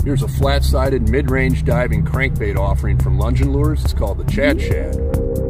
Here's a flat-sided mid-range diving crankbait offering from Llungen Lures. It's called the Shad.